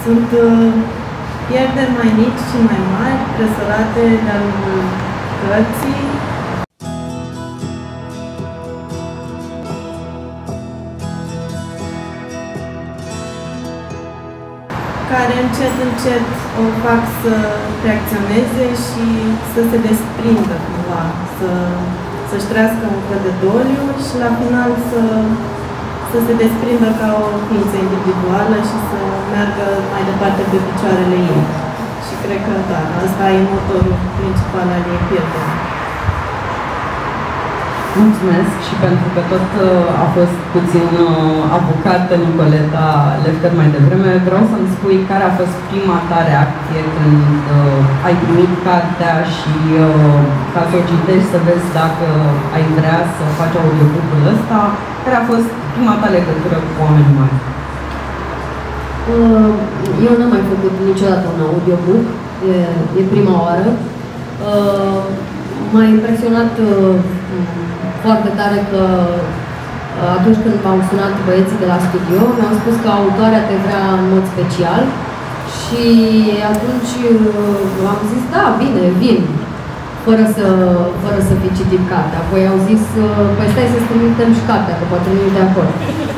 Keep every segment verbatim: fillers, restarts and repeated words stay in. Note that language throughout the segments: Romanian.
Sunt pierderi mai mici și mai mari, presărate de-a lungul cărții. Care încet, încet o fac să reacționeze și să se desprindă cumva, să, să-și trăiască un fel de doliu și la final să, să se desprindă ca o ființă individuală și să meargă mai departe pe picioarele ei. Și cred că da, asta e motorul principal al ei pierderii. Mulțumesc și pentru că tot a fost puțin apucată Nicoleta Lefter mai devreme, vreau să-mi spui care a fost prima ta reacție când uh, ai primit cartea și uh, ca să o citești să vezi dacă ai vrea să faci audiobook-ul ăsta, care a fost prima ta legătură cu Oameni Mari? Uh, eu n-am mai făcut niciodată un audiobook, e, e prima oară. Uh, m-a impresionat uh, foarte tare că atunci când m-au sunat băieții de la studio, mi-au spus că autoarea te vrea în mod special și atunci am zis, da, bine, vin, fără să, fără să fi citit cartea. Apoi au zis, păi stai să-ți trimitem și cartea, că poate nu e de acord.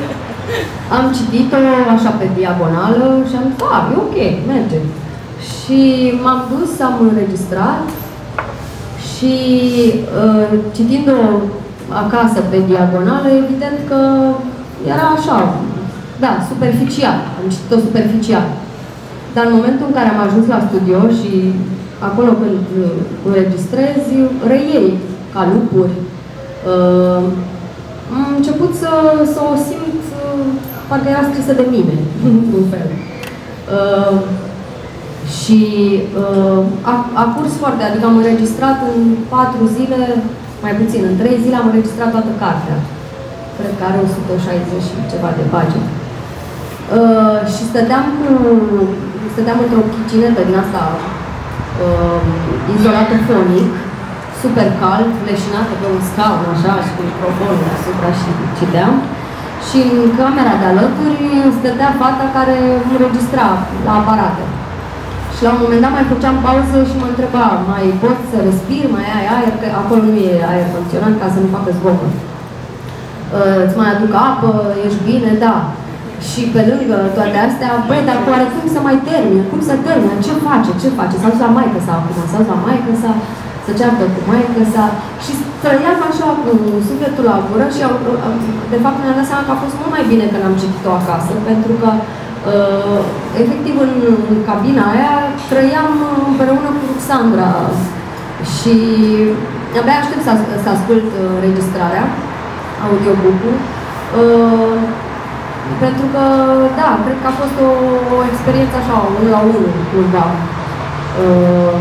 Am citit-o așa pe diagonală și am zis, da, e ok, merge. Și m-am dus, am înregistrat și uh, citind-o acasă pe diagonală, evident că era așa, da, superficial, am citit-o superficial. Dar în momentul în care am ajuns la studio și acolo când înregistrezi, reiei ca lupuri, uh, am început să, să o simt, uh, parcă era scrisă de mine, într-un fel. Uh, și uh, a, a curs foarte, adică am înregistrat în patru zile, mai puțin, în trei zile am înregistrat toată cartea. Cred că are o sută șaizeci și ceva de pagini. Uh, și stăteam cu... stăteam într-o chicinetă din asta uh, izolată fonic, super cald, leșinată pe un scaun, așa, și cu microfonul deasupra și citeam. Și în camera de alături stătea fata care înregistra la aparate. Și la un moment dat mai făceam pauză și mă întreba, mai poți să respiri, mai ai aer, că acolo nu e aer condiționat ca să nu facă zgomot. Uh, îți mai aduc apă, ești bine, da. Și pe lângă toate astea, băi, dar oare cum să mai termine? Cum să termine? Ce face? Ce face? S-a dus la maică sa acum, s-a dus la maică sa, să ceartă cu maică sa. Și trăiam așa cu sufletul la gură și de fapt mi-am dat seama că a fost mult mai bine când am citit-o acasă, pentru că Uh, efectiv în, în cabina aia trăiam împreună cu Ruxandra și abia aștept să, să ascult înregistrarea, audiobook-ul, uh, pentru că, da, cred că a fost o, o experiență așa, unul la unul, cumva. Uh,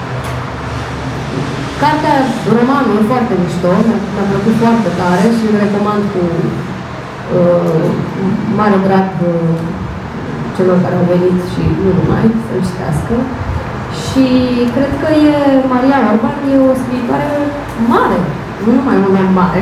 cartea, romanul, foarte mișto, mi-a plăcut foarte tare și îl recomand cu uh, mare drag uh, celor care au venit și nu numai, să-l citească. Și cred că e, Maria Orban e o scriitoare mare, nu numai un om mare.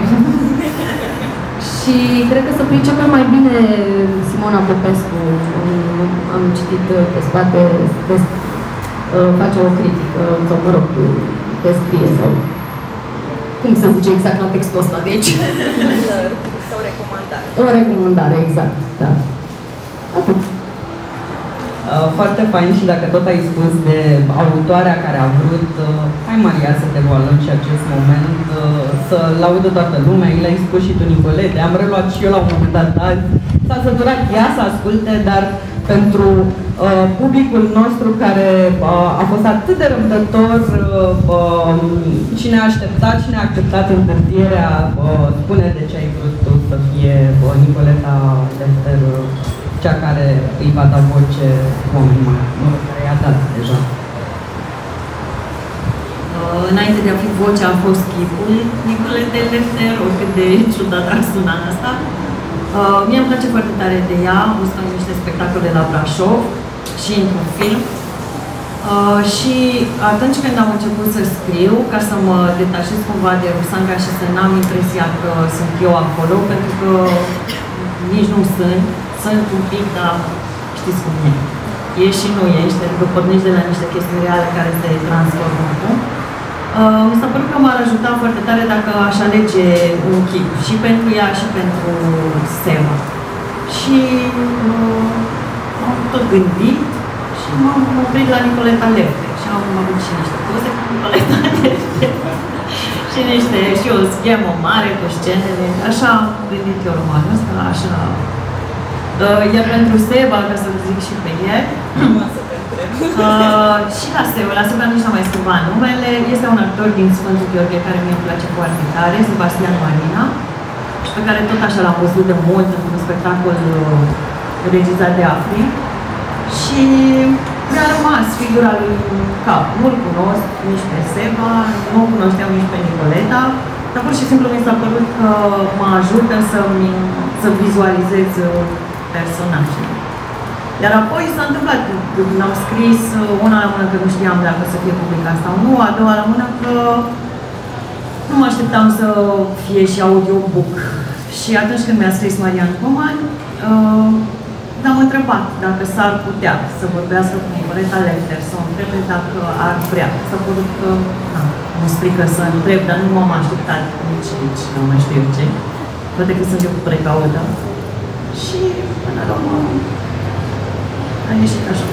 Și cred că să pricepem mai bine Simona Popescu. Am citit pe spate, pe, face o critică, sau mă rog, descrie sau cum se zice exact la textul ăsta de aici? Sau recomandare. O recomandare, exact, da. Atât. Foarte fain și dacă tot ai spus de autoarea care a vrut, hai Maria să te voalăm și acest moment, să laudă toată lumea, i l-ai spus și tu Nicolete, am reluat și eu la un moment dat, s-a săturat ea să asculte, dar pentru uh, publicul nostru care uh, a fost atât de răbdător uh, și ne-a așteptat și ne-a acceptat întârzierea, uh, spune de ce ai vrut tu să fie uh, Nicoleta Lefter, cea care îi va da voce Oameni Mari, care i-a dat deja. Uh, înainte de a fi vocea, a fost chipul Nicolete Lefter, oricât de ciudat ar suna asta. Uh, mie îmi place foarte tare de ea, am văzut în niște spectacole la Brașov și într-un film. Uh, și atunci când am început să scriu, ca să mă detașez cumva de Ruxandra și să n-am impresia că sunt eu acolo, pentru că nici nu sunt, sunt un pic, dar știți cum e. ești și nu ești, adică pornești de la niște chestii reale care se transformă. Uh, mi s-a părut că m-ar ajuta foarte tare dacă aș alege un chip și pentru ea și pentru Seva. Și uh, am tot gândit și m-am oprit la Nicoleta Lefter și am avut și niște poze cu Nicoleta Lefter și niște, și o schemă mare cu scenele. Așa am gândit eu romanul ăsta, așa. Uh, iar pentru Seva, ca să zic și pe el, uh, și la Seva, la Seva nici n-am mai schimbat numele, este un actor din Sfântul Gheorghe care mi-e place foarte tare, Sebastian Marina, și pe care tot așa l-am văzut de mult într-un spectacol uh, regizat de Afri. Și mi-a rămas figura lui în cap. Nu-l cunosc nici pe Seva, nu o cunoșteam nici pe Nicoleta, dar pur și simplu mi s-a părut că mă ajută să, să vizualizez personajele. Iar apoi s-a întâmplat, când am scris una la mână că nu știam dacă să fie publicat sau nu, a doua la mână că nu mă așteptam să fie și audiobook. Și atunci când mi-a scris Marian Coman, uh, am întrebat dacă s-ar putea să vorbească cu Nicoleta Lefter, să o întrebe dacă ar vrea. S-a părut că, na, mă strică să întreb, dar nu m-am așteptat nici aici, nu mai știu ce. Poate că sunt eu precaudă. Și până la urmă a ieșit așa.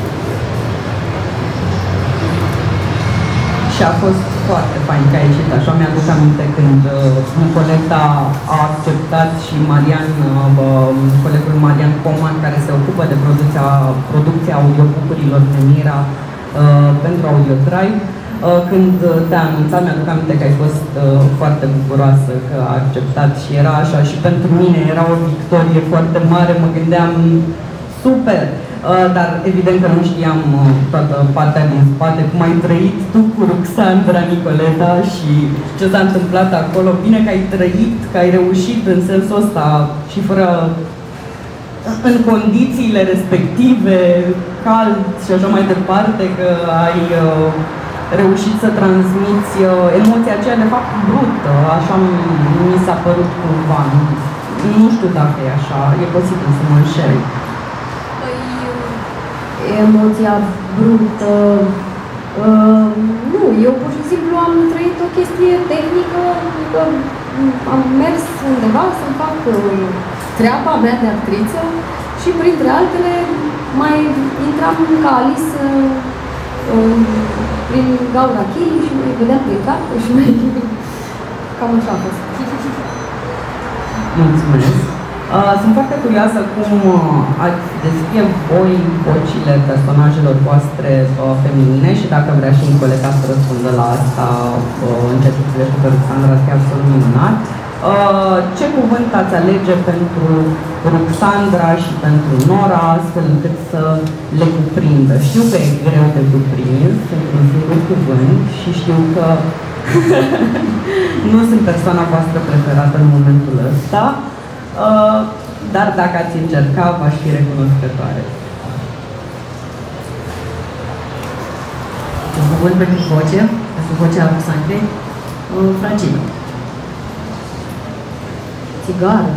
Și a fost foarte fain că a ieșit așa. Mi-aduc aminte când uh, Nicoleta a acceptat și Marian, uh, colegul Marian Coman, care se ocupă de producția, producția audiobook-urilor Nemira uh, pentru Audio Drive. Uh, când te-a anunțat, mi-aduc aminte că ai fost uh, foarte bucuroasă că a acceptat și era așa. Și pentru mine era o victorie foarte mare, mă gândeam super. Uh, dar evident că nu știam uh, toată partea din spate, cum ai trăit tu cu Ruxandra, Nicoleta, și ce s-a întâmplat acolo. Bine că ai trăit, că ai reușit în sensul ăsta și fără, în condițiile respective, cald și așa mai departe, că ai uh, reușit să transmiți uh, emoția aceea de fapt brută, așa mi s-a părut cumva. Nu știu dacă e așa, e posibil să mă înșel. Emoția brută. Uh, nu, eu pur și simplu am trăit o chestie tehnică, că am mers undeva să-mi fac uh, treaba mea de actriță și printre altele mai intram ca Alice uh, uh, prin gaura cheii și mai vedeam pe carte și mai... Cam așa a fost. Mulțumesc! Uh, sunt foarte curioasă cum uh, ați descrie voi vocile personajelor voastre uh, feminine și dacă vrea și Nicoleta să răspundă la asta uh, în ceea ce privește pe Ruxandra, chiar sunt minunat. Uh, ce cuvânt ați alege pentru Ruxandra și pentru Nora, astfel încât să le cuprindă? Știu că e greu de cuprins într-un singur cuvânt și știu că nu sunt persoana voastră preferată în momentul ăsta. Uh, dar dacă ați încerca, v-aș fi recunoscătoare. Un cuvânt pentru voce, pentru vocea Ruxandrei, uh, fragilă. Țigară.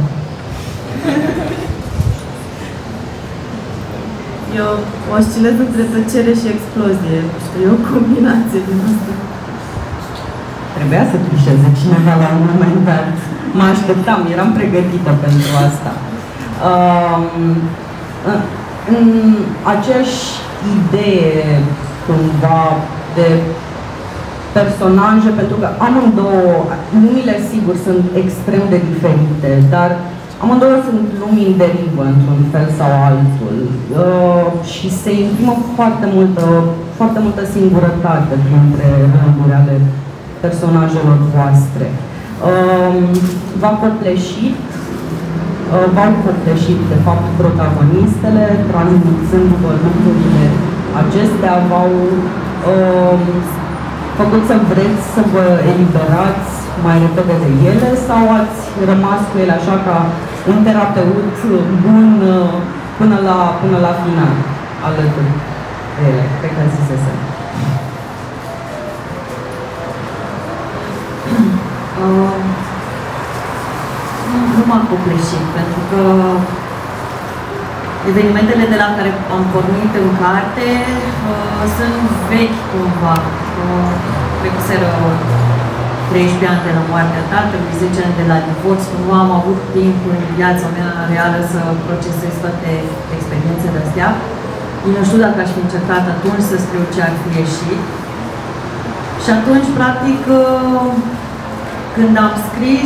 Eu oscilez între tăcere și explozie. Știu, e o combinație din asta. Trebuia să trișeze cineva la un moment dat. Mă așteptam, eram pregătită pentru asta. Um, în aceeași idee, cumva, de personaje, pentru că amândouă, lumile, sigur, sunt extrem de diferite, dar amândouă sunt lumi în derivă, într-un fel sau altul. Uh, și se imprimă foarte multă, foarte multă singurătate printre rânduri ale personajelor voastre. Uh, v-a copleșit, uh, v-au copleșit, de fapt, protagonistele, transmițându-vă lucrurile acestea, v-au uh, făcut să vreți să vă eliberați mai repede de ele sau ați rămas cu ele așa ca un terapeut bun uh, până la, până la final alături de ele? Cred că zisesem. Uh, nu, nu m-am copleșit, pentru că Evenimentele de la care am pornit în carte uh, sunt vechi cumva. Uh, trecuseră treisprezece ani de la moartea tatălui, zece ani de la divorț. Cumva am avut timp în viața mea reală să procesez toate experiențele astea. Eu nu știu dacă aș fi încercat atunci să scriu ce ar fi ieșit. Și atunci, practic, uh, când am scris,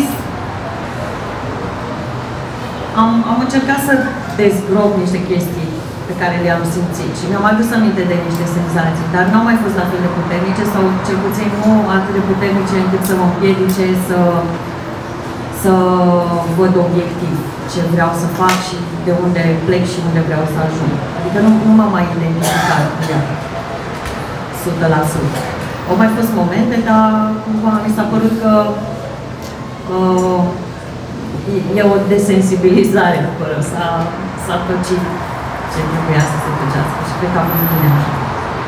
am, am încercat să dezgrop niște chestii pe care le-am simțit și mi-am adus aminte de niște senzații, dar nu au mai fost la fel de puternice sau cel puțin nu atât de puternice încât să mă împiedice să, să văd obiectiv ce vreau să fac și de unde plec și unde vreau să ajung. Adică nu, nu m-am mai identificat cu ea o sută la sută. Au mai fost momente, dar cumva mi s-a părut că uh, e o desensibilizare acolo, s-a tocit ce trebuia să se tăcească și cred că am fost bine așa.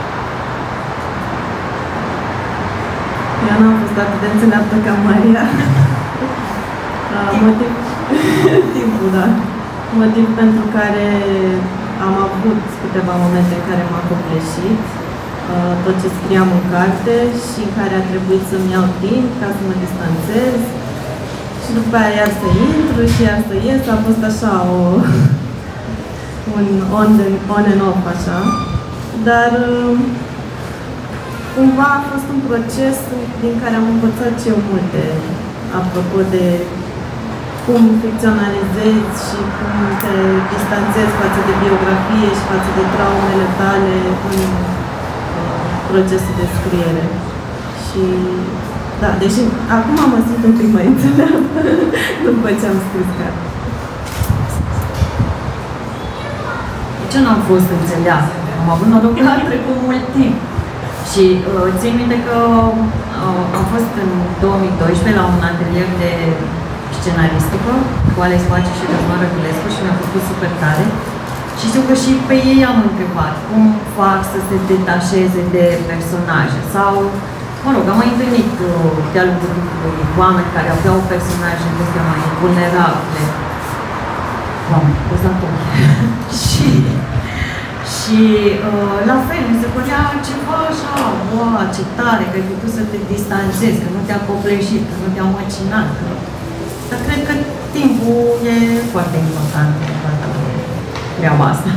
Eu nu am fost atât de înțeleaptă ca Maria. Motiv... Timpul, da. Motiv pentru care am avut câteva momente în care m-a copleșit tot ce scriam în carte și în care a trebuit să-mi iau timp ca să mă distanțez. Și după aia iar să intru și iar să ies, a fost așa o, un on, de, on and off așa. Dar cumva a fost un proces din care am învățat și eu multe apropo de cum ficționalizezi și cum te distanțezi față de biografie și față de traumele tale în uh, procesul de scriere. Și da, deși acum mă simt un pic mai înțeleaptă după ce am scris cartea. De ce nu am fost înțeleaptă? Am avut noroc că a trecut mult timp. Și uh, țin minte că uh, am fost în două mii doisprezece la un atelier de scenaristică cu Alex Pace și Răzvan Răculescu și mi-a făcut super tare. Și știu că și pe ei am întrebat cum fac să se detașeze de personaje sau, mă rog, am mai întâlnit de-a lungul timpului oameni care aveau personaje de mai vulnerabile. Doamne, pozator. și și uh, la fel, mi se părea ceva așa, wow, ce tare, că ai putut să te distanțezi, că nu te-a copleșit, că nu te-a măcinat. Că... Dar cred că timpul e foarte important în toată treaba asta.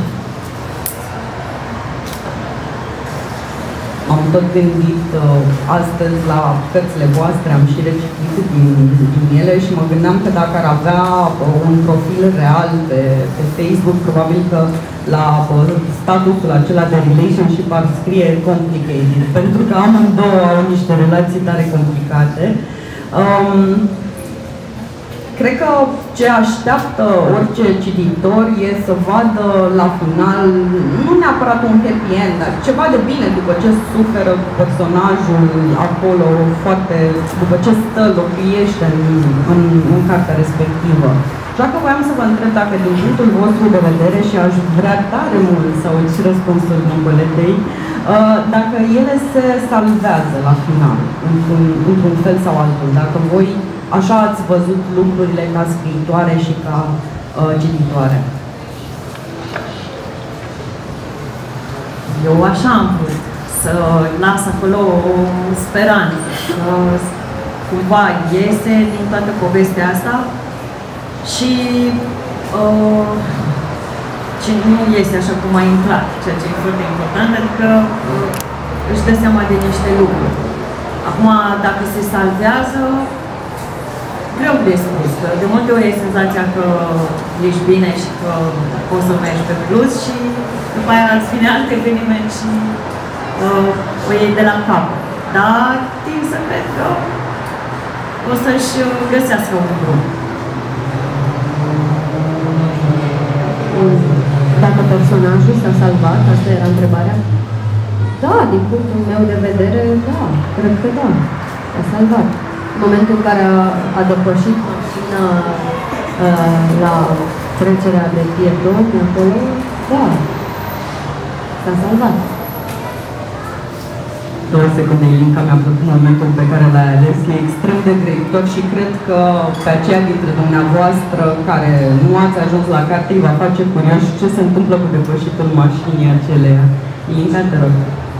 Am tot gândit uh, astăzi la cărțile voastre, am și recitit din, din ele și mă gândeam că dacă ar avea uh, un profil real pe, pe Facebook, probabil că la uh, statusul acela de relationship ar scrie complicated, pentru că amândouă au niște relații tare complicate. Um, Cred că ce așteaptă orice cititor e să vadă la final, nu neapărat un happy end, dar ceva de bine după ce suferă personajul acolo, foarte, după ce stă, locuiește în, în, în cartea respectivă. Așa că voiam să vă întreb dacă din punctul vostru de vedere, și aș vrea tare mult să auzi răspunsul Nicoletei, dacă ele se salvează la final, într-un, într-un fel sau altul, dacă voi așa ați văzut lucrurile ca scriitoare și ca uh, cititoare? Eu așa am vrut, să las acolo o speranță, că cumva iese din toată povestea asta și, uh, și nu iese așa cum a intrat, ceea ce e foarte important, adică uh, își dă seama de niște lucruri. Acum, dacă se salvează, greu de spus, că de multe ori e senzația că ești bine și că poți să mergi pe plus și după aia îți vine alt eveniment și uh, o iei de la cap. Dar timp să cred că o să-și găsească un drum. Dacă personajul s-a salvat, asta era întrebarea? Da, din punctul meu de vedere, da, cred că da, s-a salvat. În momentul în care a, a depășit mașina uh, la trecerea de pietoni acolo, da, s-a salvat. două secunde, Ilinca, mi-a plăcut momentul pe care l-ai ales, e extrem de grăitor și cred că pe aceia dintre dumneavoastră care nu ați ajuns la carte îi va face curioși ce se întâmplă cu depășitul mașinii aceleia. Ilinca, te rog.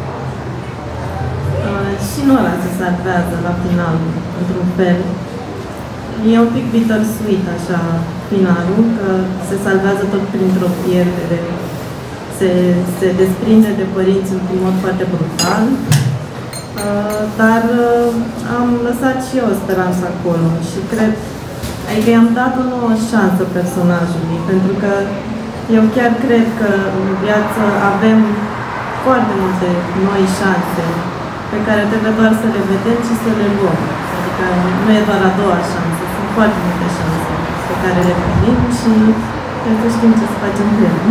Uh, și nu ăla se salvează la final, într-un fel. E un pic bittersweet, așa, finalul, că se salvează tot printr-o pierdere. Se, se desprinde de părinți într-un mod foarte brutal, uh, dar uh, am lăsat și eu o speranță acolo și cred, adică i-am dat o nouă șansă personajului, pentru că eu chiar cred că în viață avem foarte multe noi șanse pe care trebuie doar să le vedem și să le luăm. Adică nu e doar a doua șansă, sunt foarte multe șanse pe care le primim și trebuie să știm ce să facem cu ele.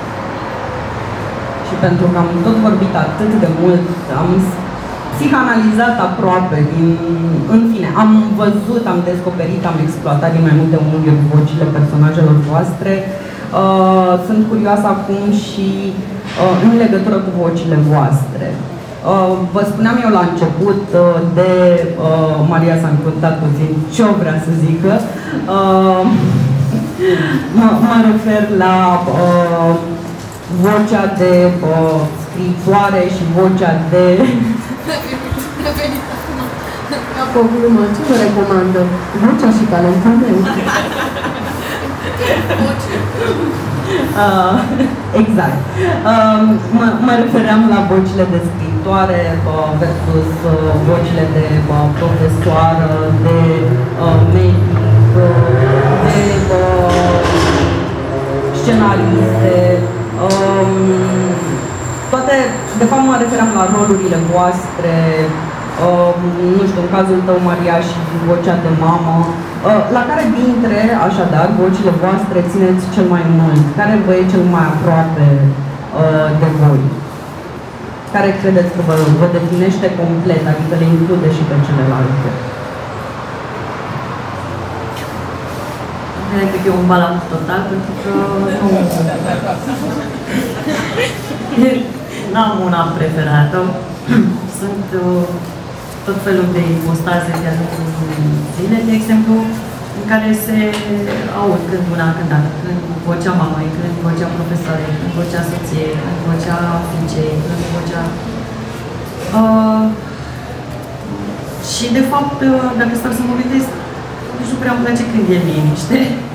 Și pentru că am tot vorbit atât de mult, am psihanalizat aproape, din, în fine, am văzut, am descoperit, am exploatat din mai multe unghiuri vocile personajelor voastre. Uh, sunt curioasă acum și uh, în legătură cu vocile voastre. Uh, vă spuneam eu la început uh, de uh, Maria s-a încurcat puțin ce-o vrea să zică. Uh, mă, mă refer la uh, vocea de uh, scriitoare și vocea de... Ca o glumă, ce vă recomandă? Vocea și talentul meu. Uh, exact. Uh, mă, mă refeream la vocile de scriitoare uh, versus uh, vocile de uh, profesoară, de uh, medic, uh, de uh, scenariste. Um, toate, de fapt mă referam la rolurile voastre, um, nu știu, în cazul tău, Maria, și vocea de mamă, uh, la care dintre, așadar, vocile voastre țineți cel mai mult? Care vă e cel mai aproape uh, de voi? Care credeți că vă, vă definește complet, adică le include și pe celelalte? Cred că e un balans total, pentru că nu am una preferată. Sunt uh, tot felul de ipostaze de-a lungul zilei, de exemplu, în care se aud când una, când alta, când vocea mamei, când vocea profesoarei, când vocea soției, când vocea fiicei, când vocea... Uh, și, de fapt, dacă stau să mă gândesc, nu știu prea îmi place când e liniște.